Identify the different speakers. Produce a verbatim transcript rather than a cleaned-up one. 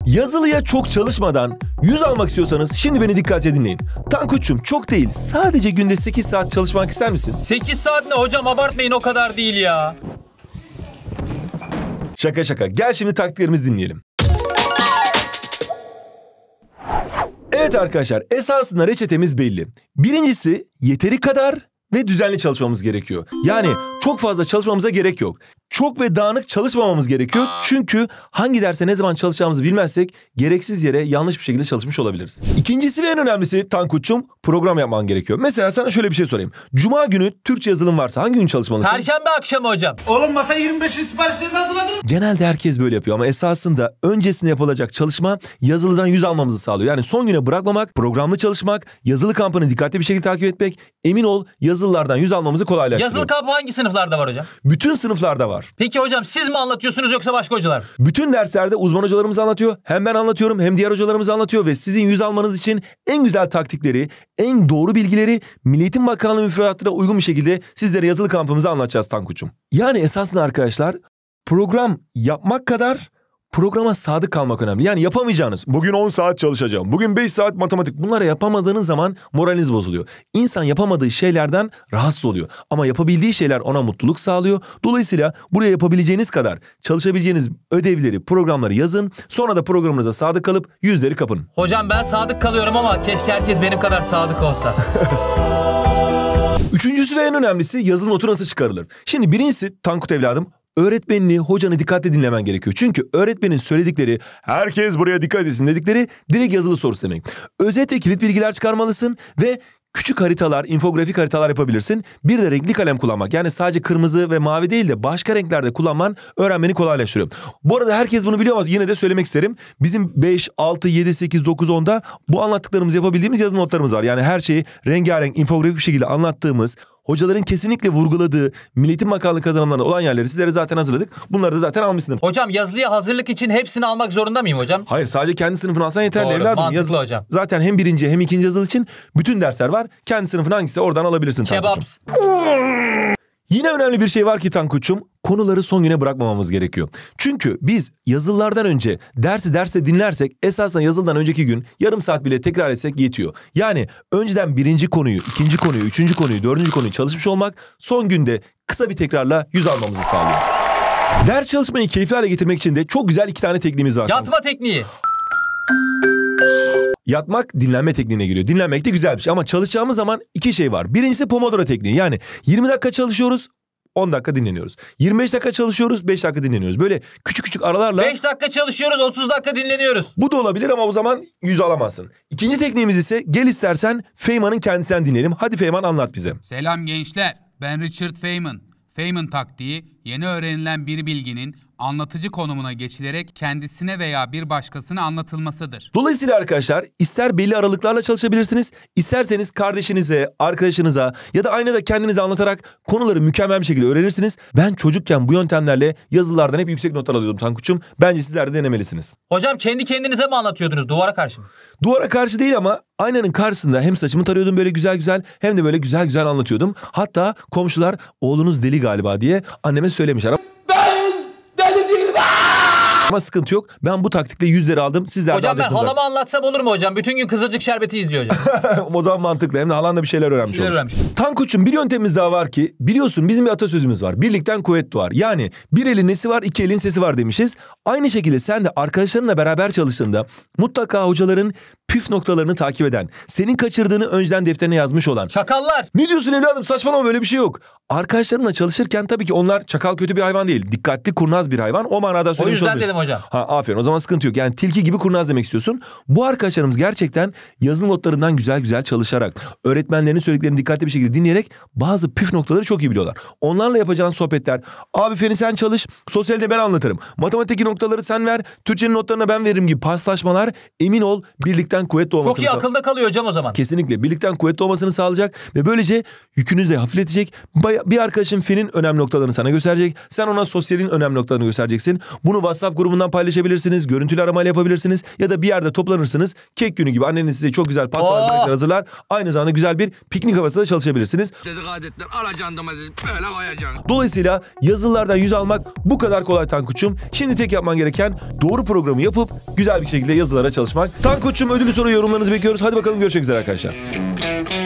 Speaker 1: Yazılıya çok çalışmadan yüz almak istiyorsanız şimdi beni dikkatli dinleyin. Tankuç'um çok değil, sadece günde sekiz saat çalışmak ister misin?
Speaker 2: sekiz saat ne hocam, abartmayın, o kadar değil ya.
Speaker 1: Şaka şaka. Gel şimdi taktiklerimizi dinleyelim. Evet arkadaşlar, esasında reçetemiz belli. Birincisi yeteri kadar ve düzenli çalışmamız gerekiyor. Yani çok fazla çalışmamıza gerek yok. Çok ve dağınık çalışmamamız gerekiyor. Çünkü hangi derse ne zaman çalışacağımızı bilmezsek gereksiz yere yanlış bir şekilde çalışmış olabiliriz. İkincisi ve en önemlisi Tankuç'um, program yapman gerekiyor. Mesela sana şöyle bir şey sorayım. Cuma günü Türkçe yazılım varsa hangi gün çalışmalısın?
Speaker 2: Perşembe akşamı hocam.
Speaker 3: Oğlum masa yirmi beş siparişlerini hazırladınız.
Speaker 1: Genelde herkes böyle yapıyor ama esasında öncesinde yapılacak çalışma yazılıdan yüz almamızı sağlıyor. Yani son güne bırakmamak, programlı çalışmak, yazılı kampını dikkatli bir şekilde takip etmek, emin ol yazılılardan yüz almamızı kolaylaştırıyor.
Speaker 2: Yazılı kampı hangi sınıflarda var hocam?
Speaker 1: Bütün sınıflarda var.
Speaker 2: Peki hocam siz mi anlatıyorsunuz yoksa başka hocalar?
Speaker 1: Bütün derslerde uzman hocalarımız anlatıyor. Hem ben anlatıyorum hem diğer hocalarımız anlatıyor ve sizin yüz almanız için en güzel taktikleri, en doğru bilgileri Milli Eğitim Bakanlığı müfredatına uygun bir şekilde sizlere yazılı kampımızı anlatacağız Tankuç'um. Yani esasında arkadaşlar program yapmak kadar programa sadık kalmak önemli. Yani yapamayacağınız, bugün on saat çalışacağım, bugün beş saat matematik, bunları yapamadığınız zaman moraliniz bozuluyor. İnsan yapamadığı şeylerden rahatsız oluyor. Ama yapabildiği şeyler ona mutluluk sağlıyor. Dolayısıyla buraya yapabileceğiniz kadar çalışabileceğiniz ödevleri, programları yazın. Sonra da programınıza sadık kalıp yüzleri kapın.
Speaker 2: Hocam ben sadık kalıyorum ama keşke herkes benim kadar sadık olsa.
Speaker 1: Üçüncüsü ve en önemlisi yazılı notu nasıl çıkarılır? Şimdi birincisi Tankut evladım, öğretmenini, hocanı dikkatli dinlemen gerekiyor. Çünkü öğretmenin söyledikleri, herkes buraya dikkat etsin dedikleri direkt yazılı sorusu demek. Özet ve kilit bilgiler çıkarmalısın ve küçük haritalar, infografik haritalar yapabilirsin. Bir de renkli kalem kullanmak. Yani sadece kırmızı ve mavi değil de başka renklerde kullanman öğrenmeni kolaylaştırıyor. Bu arada herkes bunu biliyor ama yine de söylemek isterim. Bizim beş, altı, yedi, sekiz, dokuz, onda bu anlattıklarımızı yapabildiğimiz yazılı notlarımız var. Yani her şeyi rengarenk, infografik bir şekilde anlattığımız, hocaların kesinlikle vurguladığı Milli Eğitim Bakanlığı kazanımlarında olan yerleri sizlere zaten hazırladık. Bunları da zaten almışsınız.
Speaker 2: Hocam yazılıya hazırlık için hepsini almak zorunda mıyım hocam?
Speaker 1: Hayır, sadece kendi sınıfını alsan yeterli
Speaker 2: Doğru,
Speaker 1: evladım.
Speaker 2: mantıklı
Speaker 1: Yazı...
Speaker 2: hocam.
Speaker 1: Zaten hem birinci hem ikinci yazılı için bütün dersler var. Kendi sınıfın hangisi oradan alabilirsin
Speaker 2: Kebaps.
Speaker 1: Tankuç'um. Yine önemli bir şey var ki Tankuç'um, konuları son güne bırakmamamız gerekiyor. Çünkü biz yazılılardan önce dersi derse dinlersek esasında yazılıdan önceki gün yarım saat bile tekrar etsek yetiyor. Yani önceden birinci konuyu, ikinci konuyu, üçüncü konuyu, dördüncü konuyu çalışmış olmak son günde kısa bir tekrarla yüz almamızı sağlıyor. Ders çalışmayı keyifli hale getirmek için de çok güzel iki tane tekniğimiz var.
Speaker 2: Yatma tekniği.
Speaker 1: Yatmak dinlenme tekniğine giriyor. Dinlenmek de güzel bir şey ama çalışacağımız zaman iki şey var. Birincisi Pomodoro tekniği. Yani yirmi dakika çalışıyoruz, on dakika dinleniyoruz. yirmi beş dakika çalışıyoruz, beş dakika dinleniyoruz. Böyle küçük küçük aralarla.
Speaker 2: beş dakika çalışıyoruz, otuz dakika dinleniyoruz.
Speaker 1: Bu da olabilir ama o zaman yüz alamazsın. İkinci tekniğimiz ise gel istersen Feynman'ın kendisinden dinleyelim. Hadi Feynman anlat bize.
Speaker 4: Selam gençler. Ben Richard Feynman. Feynman taktiği yeni öğrenilen bir bilginin anlatıcı konumuna geçilerek kendisine veya bir başkasına anlatılmasıdır.
Speaker 1: Dolayısıyla arkadaşlar ister belli aralıklarla çalışabilirsiniz, isterseniz kardeşinize, arkadaşınıza ya da aynada kendinize anlatarak konuları mükemmel bir şekilde öğrenirsiniz. Ben çocukken bu yöntemlerle yazılılardan hep yüksek notlar alıyordum Tankuç'um. Bence sizler de denemelisiniz.
Speaker 2: Hocam kendi kendinize mi anlatıyordunuz duvara karşı mı?
Speaker 1: Duvara karşı değil ama aynanın karşısında hem saçımı tarıyordum böyle güzel güzel hem de böyle güzel güzel anlatıyordum. Hatta komşular oğlunuz deli galiba diye anneme söylemişler. Ama sıkıntı yok. Ben bu taktikle yüzleri aldım. Sizler de
Speaker 2: hocam
Speaker 1: alacaksınız.
Speaker 2: Ben halama anlatsam olur mu hocam? Bütün gün Kızılcık Şerbeti izliyor hocam.
Speaker 1: O zaman mantıklı. Hem de halan da bir şeyler öğrenmiş
Speaker 2: şeyler
Speaker 1: olur.
Speaker 2: öğrenmiş.
Speaker 1: Tankuç'um bir yöntemimiz daha var ki biliyorsun bizim bir atasözümüz var. Birlikten kuvvet doğar. Yani bir elin nesi var, iki elin sesi var demişiz. Aynı şekilde sen de arkadaşlarınla beraber çalıştığında mutlaka hocaların püf noktalarını takip eden, senin kaçırdığını önceden defterine yazmış olan.
Speaker 2: Çakallar.
Speaker 1: Ne diyorsun evladım? Saçmalama, böyle bir şey yok. Arkadaşlarınla çalışırken tabii ki onlar çakal kötü bir hayvan değil. Dikkatli, kurnaz bir hayvan. O manada söylemiş
Speaker 2: O yüzden
Speaker 1: olabilirsin.
Speaker 2: dedim hocam.
Speaker 1: Ha, aferin, o zaman sıkıntı yok. Yani tilki gibi kurnaz demek istiyorsun. Bu arkadaşlarımız gerçekten yazılı notlarından güzel güzel çalışarak, öğretmenlerinin söylediklerini dikkatli bir şekilde dinleyerek bazı püf noktaları çok iyi biliyorlar. Onlarla yapacağın sohbetler, abi Feni sen çalış, sosyalde ben anlatırım. Matematikteki noktaları sen ver, Türkçenin notlarını ben veririm gibi paslaşmalar, emin ol birlikte birlikten kuvvetli olmasını
Speaker 2: Çok iyi akılda kalıyor hocam o zaman.
Speaker 1: Kesinlikle birlikten kuvvetli olmasını sağlayacak ve böylece yükünüzü de hafifletecek. Bir arkadaşın fenin önemli noktalarını sana gösterecek. Sen ona sosyalin önemli noktalarını göstereceksin. Bunu WhatsApp grubundan paylaşabilirsiniz. Görüntülü aramayla yapabilirsiniz. Ya da bir yerde toplanırsınız. Kek günü gibi anneniz size çok güzel pastalar,
Speaker 2: Oh!
Speaker 1: börekler hazırlar. Aynı zamanda güzel bir piknik havasında da çalışabilirsiniz.
Speaker 5: Dedik adetler alacaksın domatesi böyle koyacaksın.
Speaker 1: Dolayısıyla yazılılardan yüz almak bu kadar kolay Tankuç'um. Şimdi tek yapman gereken doğru programı yapıp güzel bir şekilde yazılara çalışmak. Tankuç'um ödülü soru yorumlarınızı bekliyoruz. Hadi bakalım görüşmek üzere arkadaşlar.